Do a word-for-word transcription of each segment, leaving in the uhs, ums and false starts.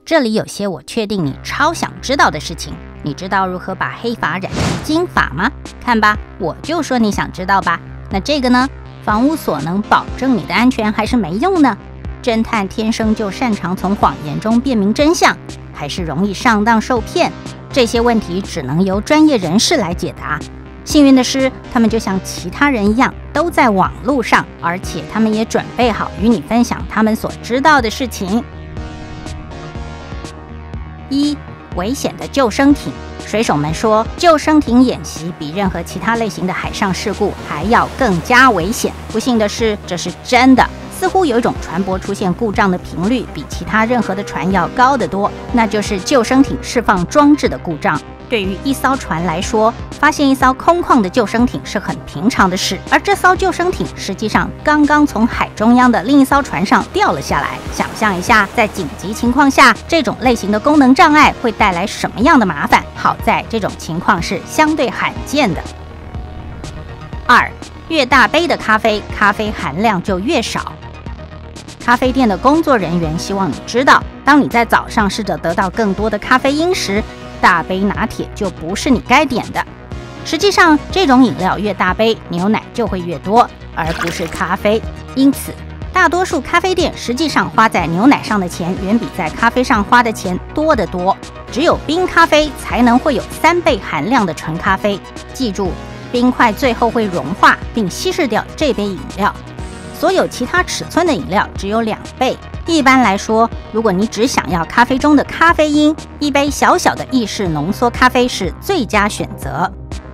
这里有些我确定你超想知道的事情。你知道如何把黑发染成金发吗？看吧，我就说你想知道吧。那这个呢？房屋所能保证你的安全还是没用呢？侦探天生就擅长从谎言中辨明真相，还是容易上当受骗？这些问题只能由专业人士来解答。幸运的是，他们就像其他人一样，都在网络上，而且他们也准备好与你分享他们所知道的事情。一、危险的救生艇。水手们说，救生艇演习比任何其他类型的海上事故还要更加危险。不幸的是，这是真的。似乎有一种船舶出现故障的频率比其他任何的船要高得多，那就是救生艇释放装置的故障。对于一艘船来说，发现一艘空旷的救生艇是很平常的事，而这艘救生艇实际上刚刚从海中央的另一艘船上掉了下来。想象一下，在紧急情况下，这种类型的功能障碍会带来什么样的麻烦？好在这种情况是相对罕见的。二、越大杯的咖啡，咖啡含量就越少。咖啡店的工作人员希望你知道，当你在早上试着得到更多的咖啡因时，大杯拿铁就不是你该点的。实际上，这种饮料越大杯，牛奶就会越多，而不是咖啡。因此，大多数咖啡店实际上花在牛奶上的钱远比在咖啡上花的钱多得多。只有冰咖啡才能会有三倍含量的纯咖啡。记住，冰块最后会融化并稀释掉这杯饮料。所有其他尺寸的饮料只有两倍。一般来说，如果你只想要咖啡中的咖啡因，一杯小小的意式浓缩咖啡是最佳选择。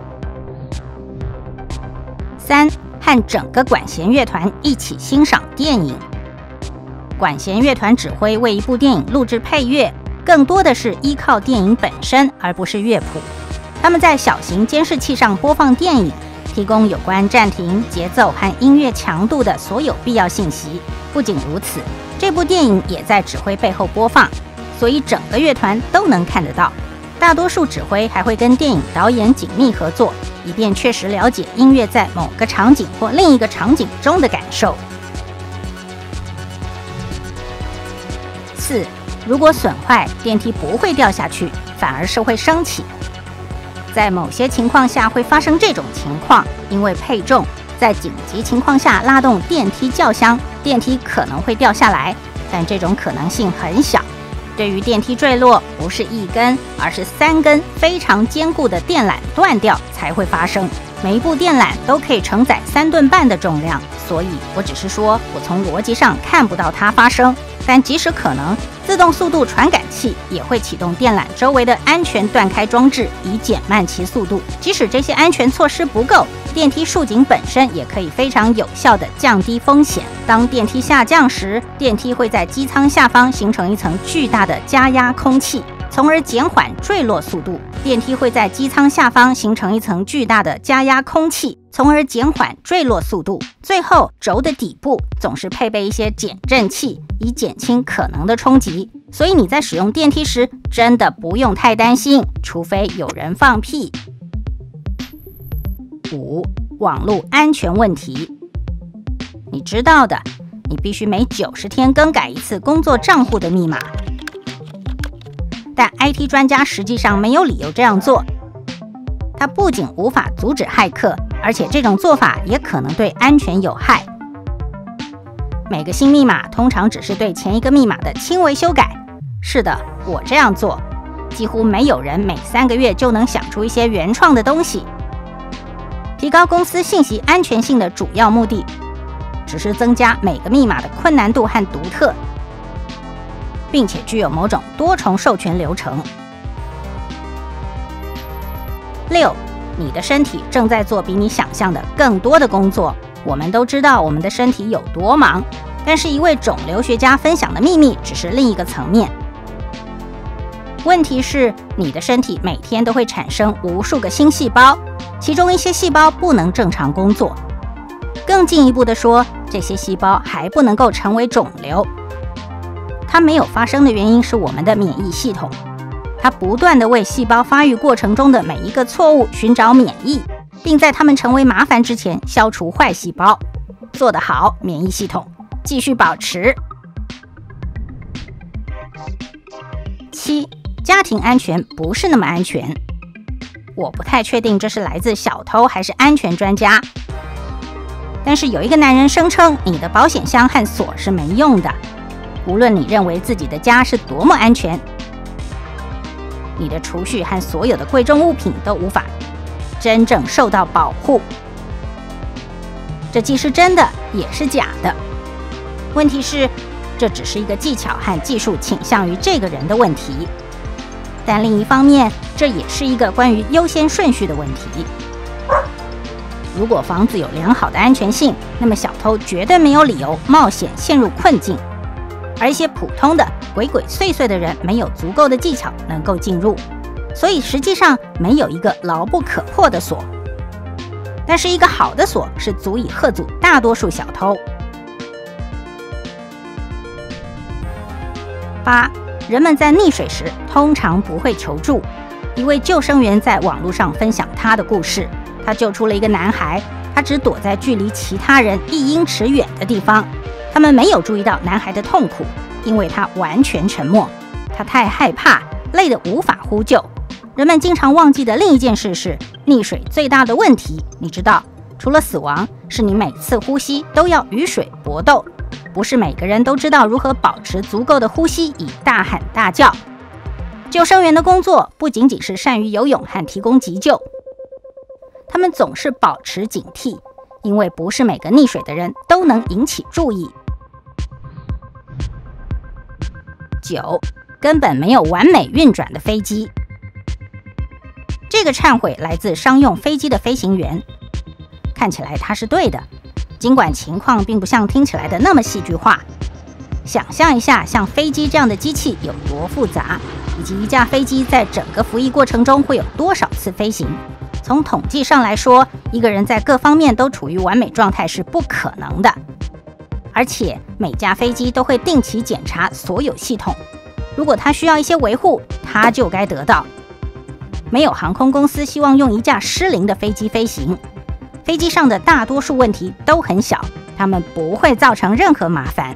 三、和整个管弦乐团一起欣赏电影。管弦乐团指挥为一部电影录制配乐，更多的是依靠电影本身，而不是乐谱。他们在小型监视器上播放电影，提供有关暂停、节奏和音乐强度的所有必要信息。不仅如此，这部电影也在指挥背后播放，所以整个乐团都能看得到。大多数指挥还会跟电影导演紧密合作，以便确实了解音乐在某个场景或另一个场景中的感受。四、如果损坏，电梯不会掉下去，反而是会升起。在某些情况下会发生这种情况，因为配重，在紧急情况下拉动电梯轿厢，电梯可能会掉下来，但这种可能性很小。对于电梯坠落，不是一根，而是三根非常坚固的电缆断掉才会发生。每一部电缆都可以承载三吨半的重量，所以我只是说我从逻辑上看不到它发生。但即使可能，自动速度传感器也会启动电缆周围的安全断开装置，以减慢其速度。即使这些安全措施不够，电梯竖井本身也可以非常有效地降低风险。当电梯下降时，电梯会在机舱下方形成一层巨大的加压空气，从而减缓坠落速度。电梯会在机舱下方形成一层巨大的加压空气，从而减缓坠落速度。最后，轴的底部总是配备一些减震器，以减轻可能的冲击。所以你在使用电梯时，真的不用太担心，除非有人放屁。五、网络安全问题。你知道的，你必须每九十天更改一次工作账户的密码。但 I T 专家实际上没有理由这样做。它不仅无法阻止骇客，而且这种做法也可能对安全有害。每个新密码通常只是对前一个密码的轻微修改。是的，我这样做。几乎没有人每三个月就能想出一些原创的东西。提高公司信息安全性的主要目的，只是增加每个密码的困难度和独特，并且具有某种多重授权流程。六、你的身体正在做比你想象的更多的工作。我们都知道我们的身体有多忙，但是一位肿瘤学家分享的秘密只是另一个层面。问题是，你的身体每天都会产生无数个新细胞，其中一些细胞不能正常工作。更进一步的说，这些细胞还不能够成为肿瘤。它没有发生的原因是我们的免疫系统，它不断地为细胞发育过程中的每一个错误寻找免疫，并在它们成为麻烦之前消除坏细胞。做得好，免疫系统，继续保持。 家庭安全不是那么安全。我不太确定这是来自小偷还是安全专家，但是有一个男人声称你的保险箱和锁是没用的，无论你认为自己的家是多么安全，你的储蓄和所有的贵重物品都无法真正受到保护。这既是真的，也是假的。问题是，这只是一个技巧和技术倾向于这个人的问题。但另一方面，这也是一个关于优先顺序的问题。如果房子有良好的安全性，那么小偷绝对没有理由冒险陷入困境，而一些普通的鬼鬼祟祟的人没有足够的技巧能够进入，所以实际上没有一个牢不可破的锁。但是一个好的锁是足以吓阻大多数小偷。八，人们在溺水时通常不会求助。一位救生员在网络上分享他的故事，他救出了一个男孩，他只躲在距离其他人一英尺远的地方，他们没有注意到男孩的痛苦，因为他完全沉默，他太害怕，累得无法呼救。人们经常忘记的另一件事是，溺水最大的问题，你知道，除了死亡，是你每次呼吸都要与水搏斗。不是每个人都知道如何保持足够的呼吸以大喊大叫。救生员的工作不仅仅是善于游泳和提供急救，他们总是保持警惕，因为不是每个溺水的人都能引起注意。九，根本没有完美运转的飞机。这个忏悔来自商用飞机的飞行员，看起来他是对的，尽管情况并不像听起来的那么戏剧化。想象一下，像飞机这样的机器有多复杂，以及一架飞机在整个服役过程中会有多少次飞行。从统计上来说，一个人在各方面都处于完美状态是不可能的。而且每架飞机都会定期检查所有系统，如果它需要一些维护，它就该得到。没有航空公司希望用一架失灵的飞机飞行。飞机上的大多数问题都很小，它们不会造成任何麻烦。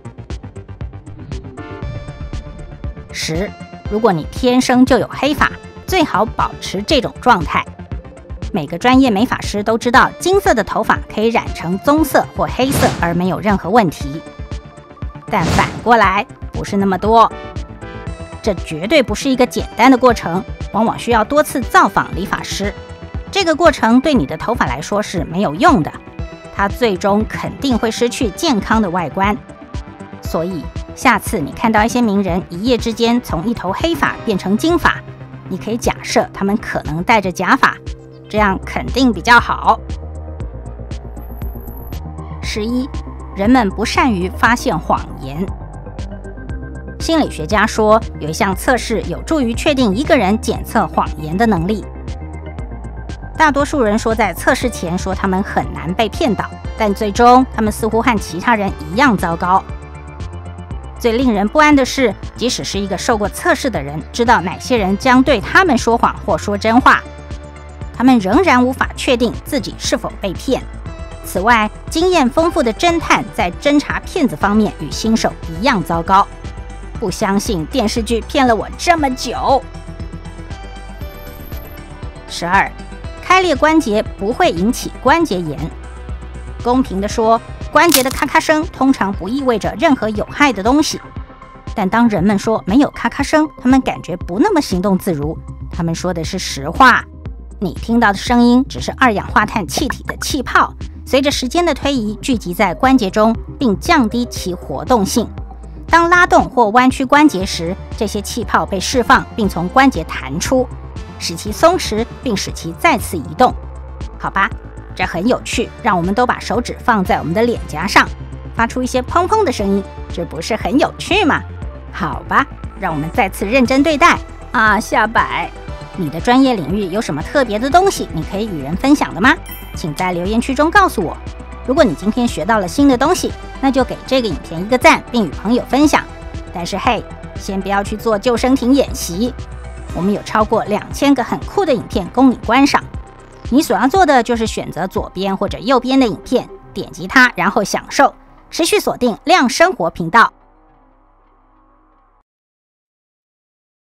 十，如果你天生就有黑发，最好保持这种状态。每个专业美发师都知道，金色的头发可以染成棕色或黑色而没有任何问题，但反过来不是那么多。这绝对不是一个简单的过程，往往需要多次造访理发师。这个过程对你的头发来说是没有用的，它最终肯定会失去健康的外观。所以下次你看到一些名人一夜之间从一头黑发变成金发，你可以假设他们可能戴着假发，这样肯定比较好。十一，人们不善于发现谎言。心理学家说，有一项测试有助于确定一个人检测谎言的能力。大多数人说在测试前说他们很难被骗倒，但最终他们似乎和其他人一样糟糕。最令人不安的是，即使是一个受过测试的人，知道哪些人将对他们说谎或说真话，他们仍然无法确定自己是否被骗。此外，经验丰富的侦探在侦查骗子方面与新手一样糟糕。不相信电视剧骗了我这么久。十二，开裂关节不会引起关节炎。公平地说，关节的咔咔声通常不意味着任何有害的东西。但当人们说没有咔咔声，他们感觉不那么行动自如。他们说的是实话。你听到的声音只是二氧化碳气体的气泡，随着时间的推移聚集在关节中，并降低其活动性。当拉动或弯曲关节时，这些气泡被释放并从关节弹出，使其松弛并使其再次移动。好吧，这很有趣，让我们都把手指放在我们的脸颊上，发出一些砰砰的声音，这不是很有趣吗？好吧，让我们再次认真对待啊，下摆。你的专业领域有什么特别的东西你可以与人分享的吗？请在留言区中告诉我。如果你今天学到了新的东西，那就给这个影片一个赞，并与朋友分享。但是嘿，先不要去做救生艇演习，我们有超过两千个很酷的影片供你观赏。你所要做的就是选择左边或者右边的影片，点击它，然后享受。持续锁定亮生活频道。